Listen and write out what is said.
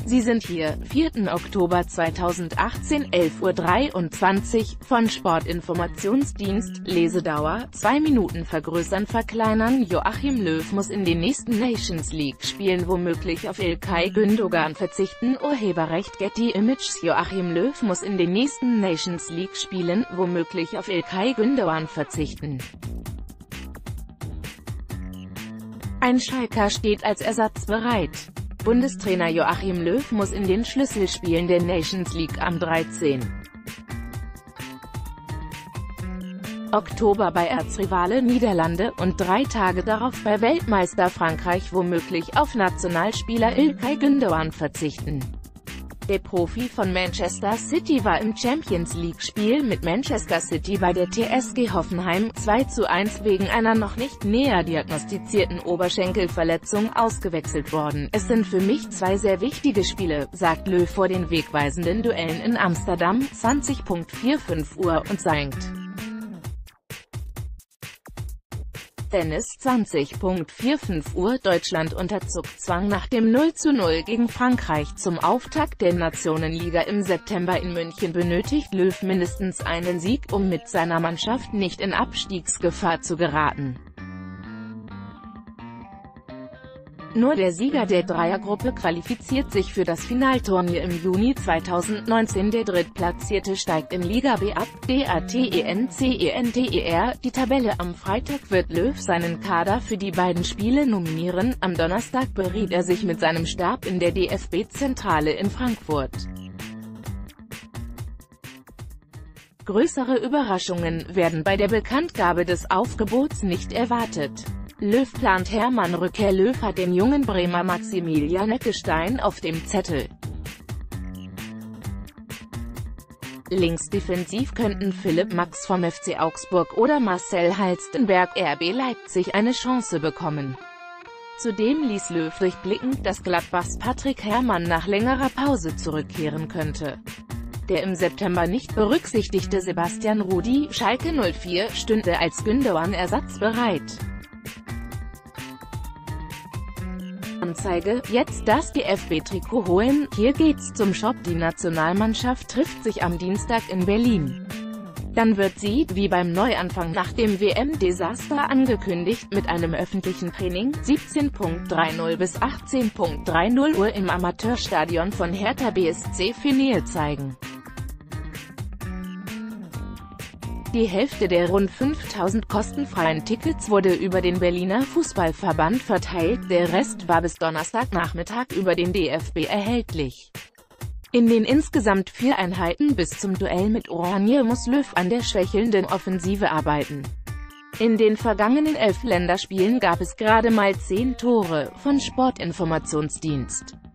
Sie sind hier, 4. Oktober 2018, 11:23 Uhr, von Sportinformationsdienst, Lesedauer, 2 Minuten vergrößern verkleinern. Joachim Löw muss in den nächsten Nations League-Spielen womöglich auf İlkay Gündoğan verzichten. Urheberrecht Getty Images. Joachim Löw muss in den nächsten Nations League-Spielen womöglich auf İlkay Gündoğan verzichten. Ein Schalker steht als Ersatz bereit. Bundestrainer Joachim Löw muss in den Schlüsselspielen der Nations League am 13. Oktober bei Erzrivale Niederlande und 3 Tage darauf bei Weltmeister Frankreich womöglich auf Nationalspieler İlkay Gündoğan verzichten. Der Profi von Manchester City war im Champions-League-Spiel mit Manchester City bei der TSG Hoffenheim 2:1 wegen einer noch nicht näher diagnostizierten Oberschenkelverletzung ausgewechselt worden. Es sind für mich 2 sehr wichtige Spiele, sagt Löw vor den wegweisenden Duellen in Amsterdam, 20:45 Uhr und St. Dennis, 20:45 Uhr. Deutschland unter Zugzwang nach dem 0:0 gegen Frankreich zum Auftakt der Nationenliga im September in München benötigt Löw mindestens einen Sieg, um mit seiner Mannschaft nicht in Abstiegsgefahr zu geraten. Nur der Sieger der Dreiergruppe qualifiziert sich für das Finalturnier im Juni 2019. Der Drittplatzierte steigt in Liga B ab. DATENCENTER. Die Tabelle. Am Freitag wird Löw seinen Kader für die beiden Spiele nominieren. Am Donnerstag beriet er sich mit seinem Stab in der DFB-Zentrale in Frankfurt. Größere Überraschungen werden bei der Bekanntgabe des Aufgebots nicht erwartet. Löw plant Hermann-Rückkehr. Löw hat den jungen Bremer Maximilian Eggestein auf dem Zettel. Linksdefensiv könnten Philipp Max vom FC Augsburg oder Marcel Halstenberg RB Leipzig eine Chance bekommen. Zudem ließ Löw durchblicken, dass Gladbachs Patrick Herrmann nach längerer Pause zurückkehren könnte. Der im September nicht berücksichtigte Sebastian Rudi, Schalke 04, stünde als Gündoğan-Ersatz bereit. Anzeige, jetzt das DFB-Trikot holen, hier geht's zum Shop. Die Nationalmannschaft trifft sich am Dienstag in Berlin. Dann wird sie, wie beim Neuanfang nach dem WM-Desaster angekündigt, mit einem öffentlichen Training, 17:30 bis 18:30 Uhr im Amateurstadion von Hertha BSC Nähe zeigen. Die Hälfte der rund 5.000 kostenfreien Tickets wurde über den Berliner Fußballverband verteilt, der Rest war bis Donnerstagnachmittag über den DFB erhältlich. In den insgesamt 4 Einheiten bis zum Duell mit Oranje muss Löw an der schwächelnden Offensive arbeiten. In den vergangenen 11 Länderspielen gab es gerade mal 10 Tore, von Sportinformationsdienst.